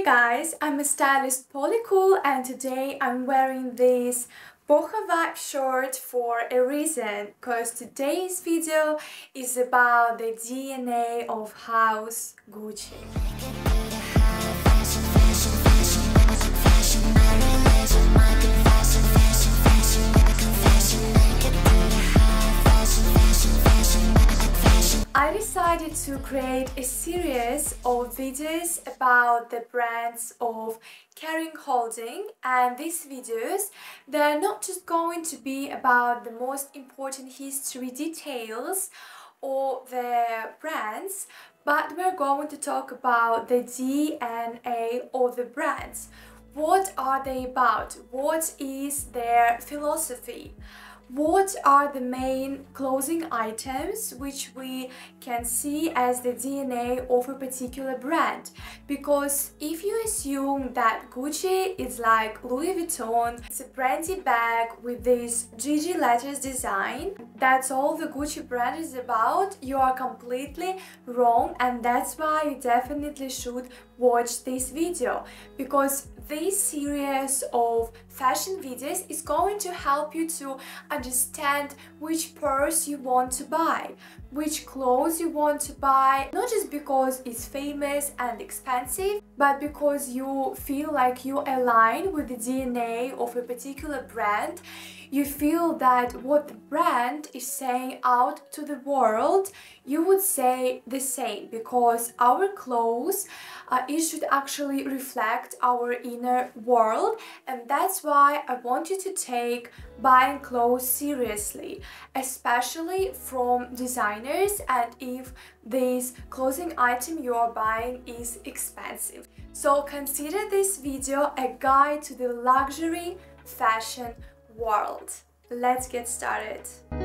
Hey guys, I'm a stylist Polycool and today I'm wearing this boho vibe shirt for a reason, because today's video is about the DNA of House Gucci. I decided to create a series of videos about the brands of Kering Holding, and these videos, they're not just going to be about the most important history details or the brands, but we're going to talk about the DNA of the brands. What are they about? What is their philosophy? What are the main clothing items which we can see as the DNA of a particular brand? Because if you assume that Gucci is like Louis Vuitton, it's a brandy bag with this GG letters design, that's all the Gucci brand is about, you are completely wrong, and that's why you definitely should watch this video, because this series of fashion videos is going to help you to understand which purse you want to buy, which clothes you want to buy, not just because it's famous and expensive, but because you feel like you align with the DNA of a particular brand. You feel that what the brand is saying out to the world, you would say the same, because our clothes, it should actually reflect our inner world, and that's why I want you to take buying clothes seriously, especially from designers, and if this clothing item you are buying is expensive. So consider this video a guide to the luxury fashion world. Let's get started.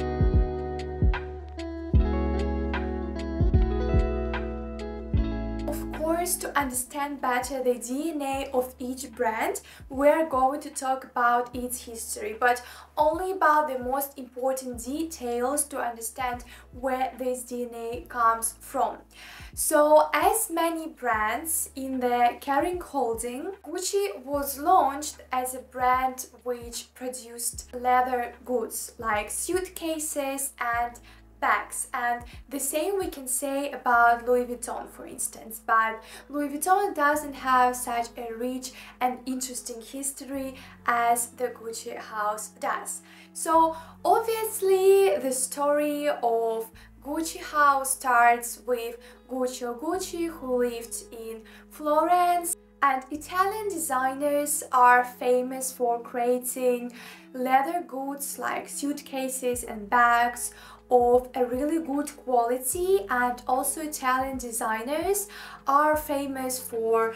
Of course, to understand better the DNA of each brand, we're going to talk about its history, but only about the most important details to understand where this DNA comes from. So, as many brands in the Kering Holding, Gucci was launched as a brand which produced leather goods like suitcases and bags, and the same we can say about Louis Vuitton, for instance, but Louis Vuitton doesn't have such a rich and interesting history as the Gucci house does. So obviously the story of Gucci house starts with Guccio Gucci, who lived in Florence, and Italian designers are famous for creating leather goods like suitcases and bags of a really good quality, and also Italian designers are famous for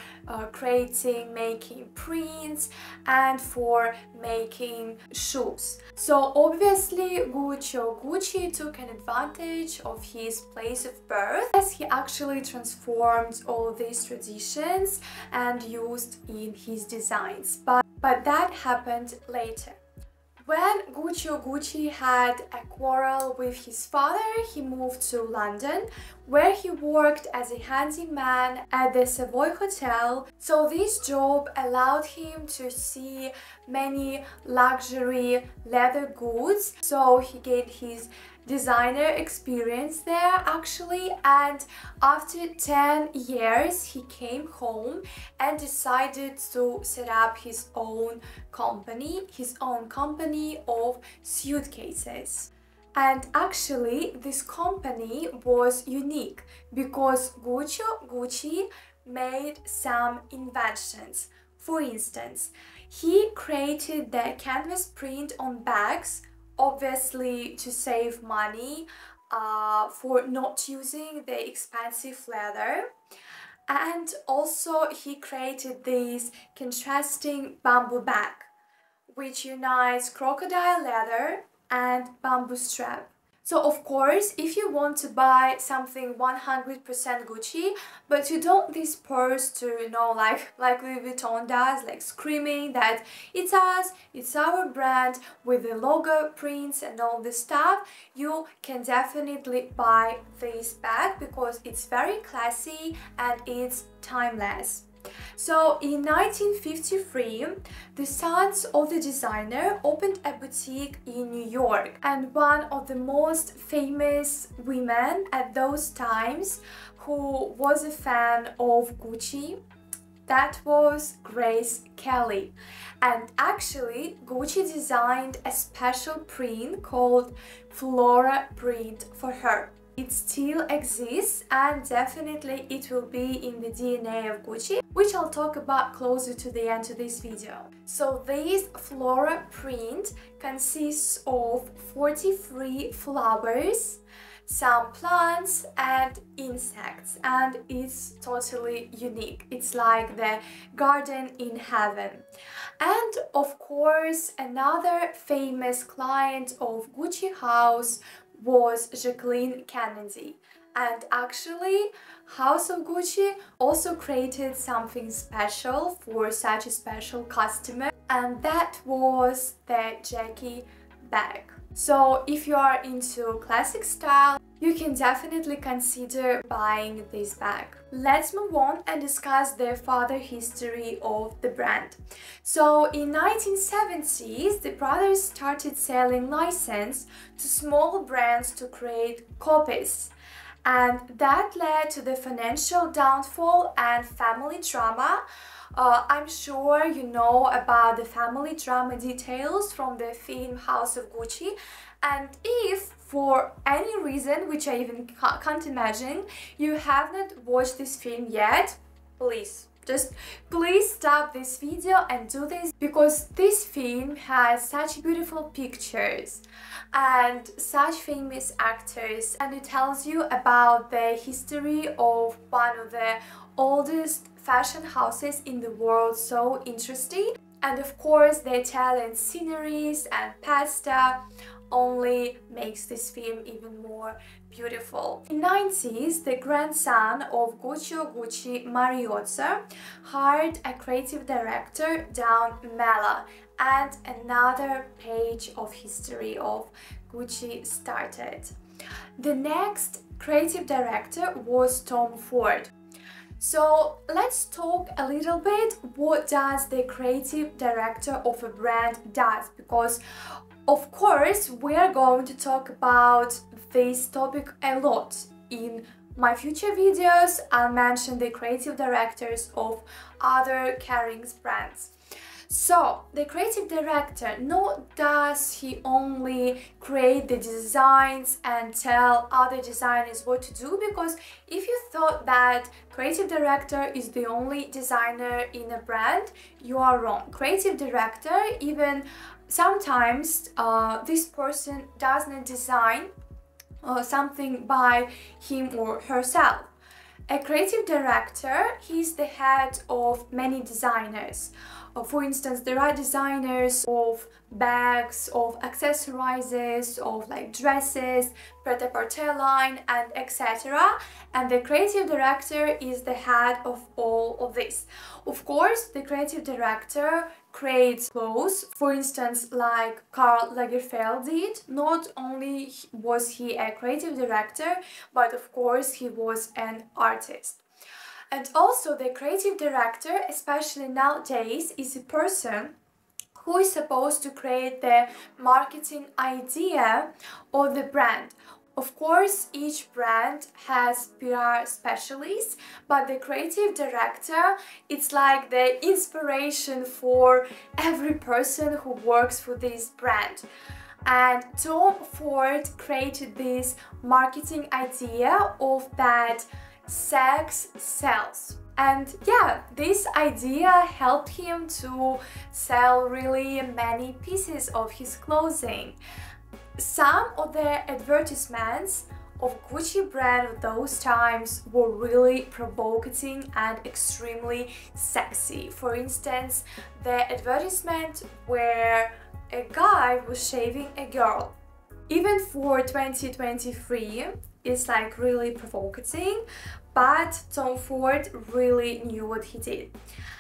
making prints and for making shoes. So obviously Guccio Gucci took an advantage of his place of birth, as he actually transformed all these traditions and used in his designs, but that happened later. When Guccio Gucci had a quarrel with his father, he moved to London, where he worked as a handyman at the Savoy Hotel. So this job allowed him to see many luxury leather goods. So he gained his designer experience there actually, and after 10 years he came home and decided to set up his own company of suitcases. And actually this company was unique because Guccio Gucci made some inventions. For instance, he created the canvas print on bags, obviously to save money for not using the expensive leather. And also he created this contrasting bamboo bag which unites crocodile leather and bamboo strap. So of course, if you want to buy something 100% Gucci, but you don't want this purse to, you know, like Louis Vuitton does, like screaming that it's us, it's our brand with the logo prints and all this stuff, you can definitely buy this bag because it's very classy and it's timeless. So in 1953, the sons of the designer opened a boutique in New York, and one of the most famous women at those times who was a fan of Gucci, that was Grace Kelly. And actually, Gucci designed a special print called Flora print for her. It still exists, and definitely it will be in the DNA of Gucci, which I'll talk about closer to the end of this video. So this Flora print consists of 43 flowers, some plants and insects, and it's totally unique. It's like the garden in heaven. And of course, another famous client of Gucci house was Jacqueline Kennedy. And actually, House of Gucci also created something special for such a special customer, and that was the Jackie bag. So if you are into classic style, you can definitely consider buying this bag. Let's move on and discuss the further history of the brand. So in 1970s, the brothers started selling license to small brands to create copies. And that led to the financial downfall and family drama. I'm sure you know about the family drama details from the film House of Gucci, and if for any reason, which I even can't imagine, you have not watched this film yet, please stop this video and do this, because this film has such beautiful pictures and such famous actors, and it tells you about the history of one of the oldest fashion houses in the world. So interesting. And of course, the Italian sceneries and pasta only makes this film even more beautiful. In the 90s, the grandson of Gucci, Mariozza, hired a creative director, Don Mella, and another page of history of Gucci started. The next creative director was Tom Ford. So let's talk a little bit what does the creative director of a brand does, because of course we are going to talk about this topic a lot. In my future videos I'll mention the creative directors of other Kering brands. So the creative director, not does he only create the designs and tell other designers what to do, because if you thought that creative director is the only designer in a brand, you are wrong. Creative director, even sometimes this person does not design something by him or herself. A creative director, he's the head of many designers. For instance, there are designers of bags, of accessories, of like dresses, pret-a-porter line, and etc. And the creative director is the head of all of this. Of course, the creative director creates clothes, for instance, like Karl Lagerfeld did. Not only was he a creative director, but of course he was an artist. And also the creative director, especially nowadays, is a person who is supposed to create the marketing idea of the brand. Of course, each brand has PR specialists, but the creative director, it's like the inspiration for every person who works for this brand. And Tom Ford created this marketing idea of that sex sells. And yeah, this idea helped him to sell really many pieces of his clothing. Some of the advertisements of Gucci brand of those times were really provocative and extremely sexy. For instance, the advertisement where a guy was shaving a girl. Even for 2023, it's like really provocative, but Tom Ford really knew what he did.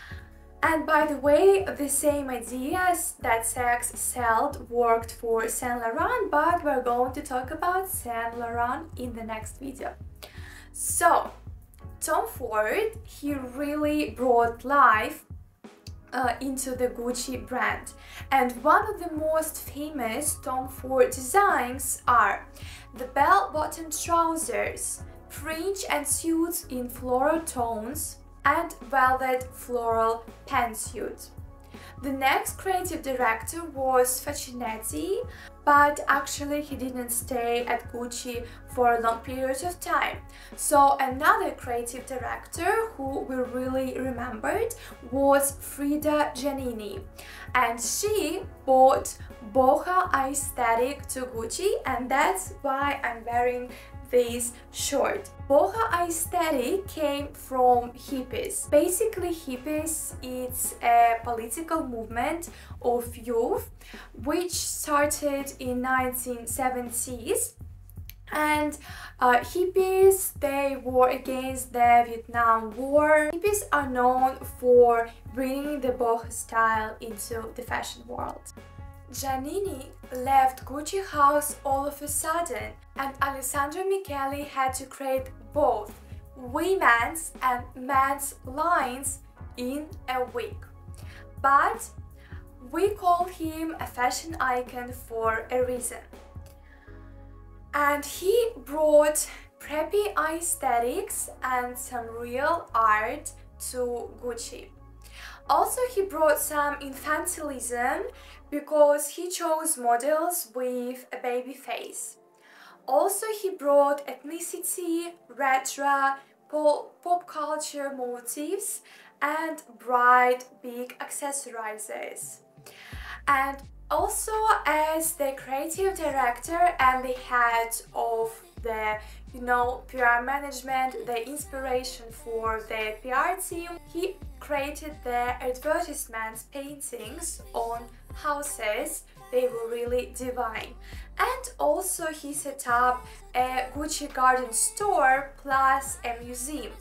And by the way, the same ideas that sex sold worked for Saint Laurent, but we're going to talk about Saint Laurent in the next video. So, Tom Ford, he really brought life into the Gucci brand, and one of the most famous Tom Ford designs are the bell-bottom trousers, fringe and suits in floral tones, and velvet floral pantsuit. The next creative director was Facchinetti, but actually he didn't stay at Gucci for a long period of time. So another creative director who we really remembered was Frida Giannini, and she brought boho aesthetic to Gucci, and that's why I'm wearing this short. Boho aesthetic came from hippies. Basically, hippies, it's a political movement of youth which started in 1970s, and hippies, they were against the Vietnam War. Hippies are known for bringing the boho style into the fashion world. Giannini left Gucci house all of a sudden, and Alessandro Michele had to create both women's and men's lines in a week. But we call him a fashion icon for a reason. And he brought preppy aesthetics and some real art to Gucci. Also, he brought some infantilism because he chose models with a baby face. Also, he brought ethnicity, retro, pop culture motifs, and bright, big accessorizers. And also, as the creative director and the head of the PR management, the inspiration for the PR team, he created the advertisements paintings on houses. They were really divine. And also he set up a Gucci garden store plus a museum.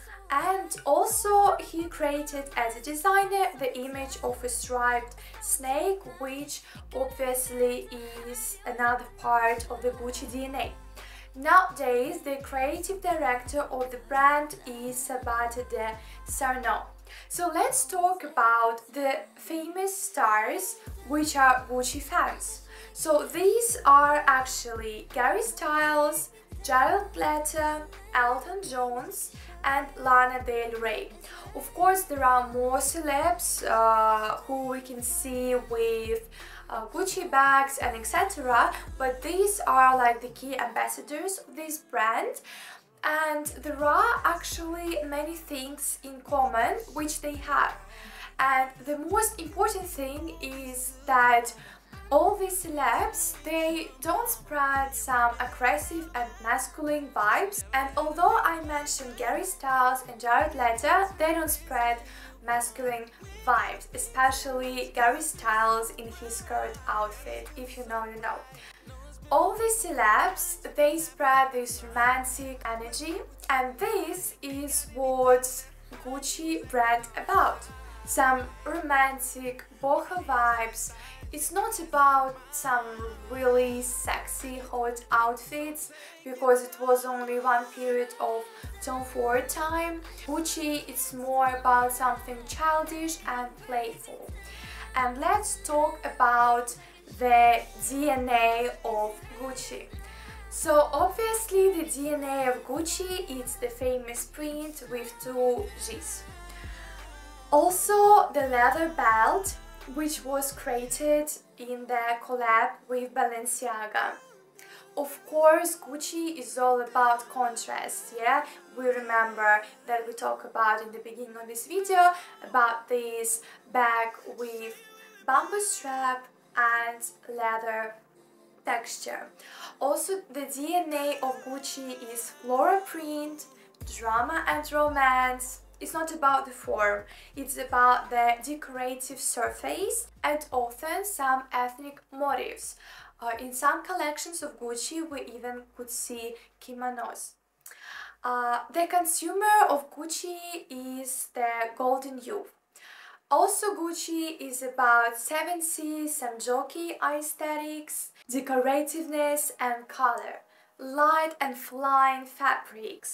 And also he created as a designer the image of a striped snake, which obviously is another part of the Gucci DNA. Nowadays, the creative director of the brand is Sabate de Sarno. So let's talk about the famous stars which are Gucci fans. So these are actually Gary Styles, Jared Leto, Elton John, and Lana Del Rey. Of course, there are more celebs who we can see with Gucci bags and etc. But these are like the key ambassadors of this brand. And there are actually many things in common which they have. And the most important thing is that all these celebs, they don't spread some aggressive and masculine vibes. And although I mentioned Gary Styles and Jared Leto, they don't spread masculine vibes, especially Gary Styles in his skirt outfit. If you know, you know. All these celebs, they spread this romantic energy, and this is what Gucci brand about. Some romantic boho vibes. It's not about some really sexy hot outfits, because it was only one period of Tom Ford time. Gucci, it's more about something childish and playful. And let's talk about the DNA of Gucci. So obviously the DNA of Gucci is the famous print with two G's. Also the leather belt, which was created in the collab with Balenciaga. Of course, Gucci is all about contrast, yeah? We remember that we talked about in the beginning of this video about this bag with bamboo strap and leather texture. Also, the DNA of Gucci is floral print, drama and romance. It's not about the form, it's about the decorative surface and often some ethnic motifs. In some collections of Gucci, we even could see kimonos. The consumer of Gucci is the golden youth. Also, Gucci is about 70s, some jokey aesthetics, decorativeness and color, light and flying fabrics,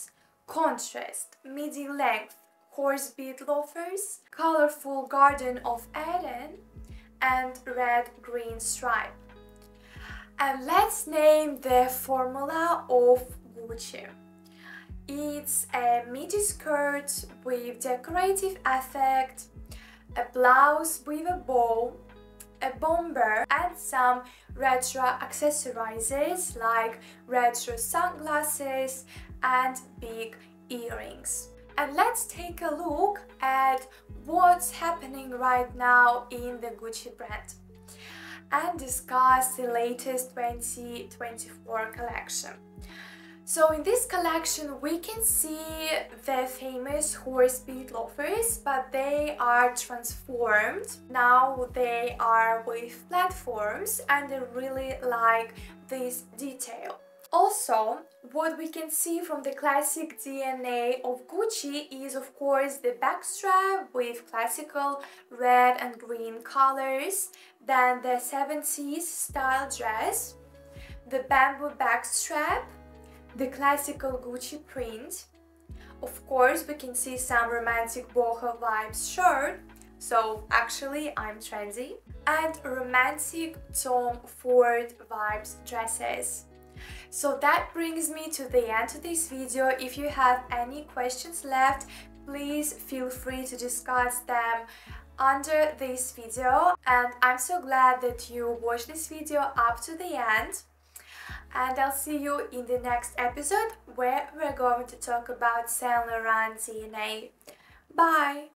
contrast, midi-length, horse bead loafers, colorful Garden of Eden, and red-green stripe. And let's name the formula of Gucci. It's a midi skirt with decorative effect, a blouse with a bow, a bomber, and some retro accessories like retro sunglasses and big earrings. And let's take a look at what's happening right now in the Gucci brand and discuss the latest 2024 collection. So in this collection we can see the famous horse bead loafers, but they are transformed. Now they are with platforms and I really like this detail. Also, what we can see from the classic DNA of Gucci is of course the backstrap with classical red and green colors, then the 70s style dress, the bamboo backstrap, the classical Gucci print. Of course, we can see some romantic boho vibes shirt, so actually I'm trendy, and romantic Tom Ford vibes dresses. So that brings me to the end of this video. If you have any questions left, please feel free to discuss them under this video. And I'm so glad that you watched this video up to the end. And I'll see you in the next episode where we're going to talk about Saint Laurent DNA. Bye!